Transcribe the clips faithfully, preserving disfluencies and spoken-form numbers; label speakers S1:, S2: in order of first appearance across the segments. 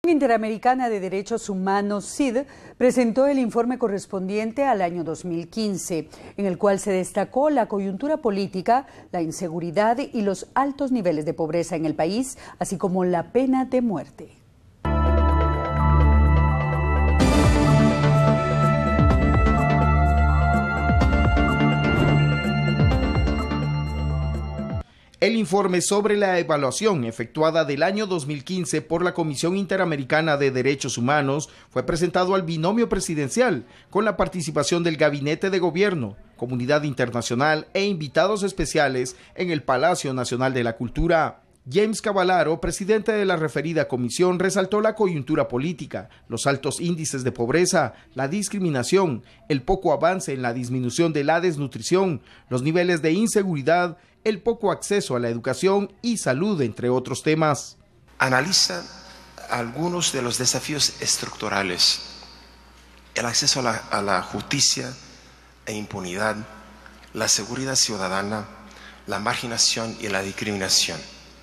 S1: Interamericana de Derechos Humanos, C I D, presentó el informe correspondiente al año dos mil quince, en el cual se destacó la coyuntura política, la inseguridad y los altos niveles de pobreza en el país, así como la pena de muerte.
S2: El informe sobre la evaluación efectuada del año dos mil quince por la Comisión Interamericana de Derechos Humanos fue presentado al binomio presidencial con la participación del Gabinete de Gobierno, comunidad internacional e invitados especiales en el Palacio Nacional de la Cultura. James Cavallaro, presidente de la referida comisión, resaltó la coyuntura política, los altos índices de pobreza, la discriminación, el poco avance en la disminución de la desnutrición, los niveles de inseguridad, el poco acceso a la educación y salud, entre otros temas.
S3: Analiza algunos de los desafíos estructurales: el acceso a la, a la justicia e impunidad, la seguridad ciudadana, la marginación y la discriminación.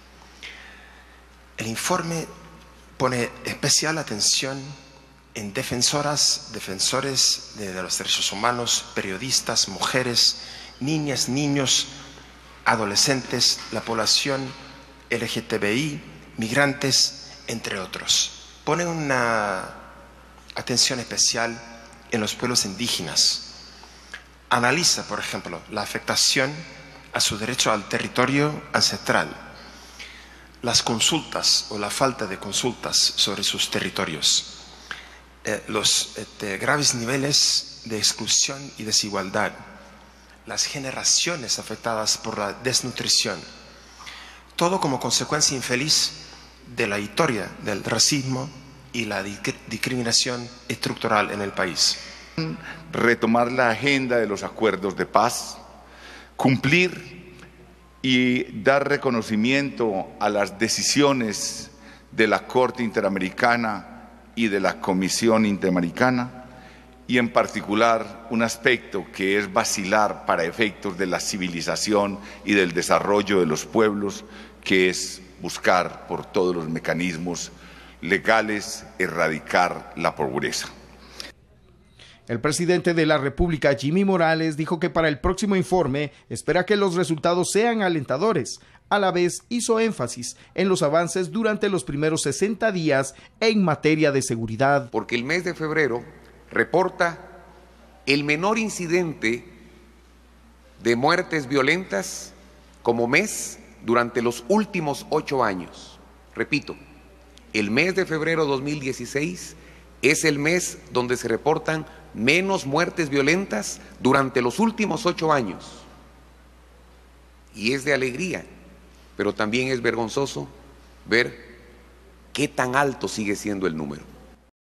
S3: El informe pone especial atención en defensoras, defensores de, de los derechos humanos, periodistas, mujeres, niñas, niños, adolescentes, la población L G T B I, migrantes, entre otros. Pone una atención especial en los pueblos indígenas. Analiza, por ejemplo, la afectación a su derecho al territorio ancestral, las consultas o la falta de consultas sobre sus territorios, eh, los este, graves niveles de exclusión y desigualdad, las generaciones afectadas por la desnutrición, todo como consecuencia infeliz de la historia del racismo y la discriminación estructural en el país.
S4: Retomar la agenda de los acuerdos de paz, cumplir y dar reconocimiento a las decisiones de la Corte Interamericana y de la Comisión Interamericana, y en particular un aspecto que es basilar para efectos de la civilización y del desarrollo de los pueblos, que es buscar por todos los mecanismos legales erradicar la pobreza.
S2: El presidente de la República, Jimmy Morales, dijo que para el próximo informe espera que los resultados sean alentadores. A la vez hizo énfasis en los avances durante los primeros sesenta días en materia de seguridad.
S5: Porque el mes de febrero reporta el menor incidente de muertes violentas como mes durante los últimos ocho años. Repito, el mes de febrero dos mil dieciséis es el mes donde se reportan menos muertes violentas durante los últimos ocho años. Y es de alegría, pero también es vergonzoso ver qué tan alto sigue siendo el número.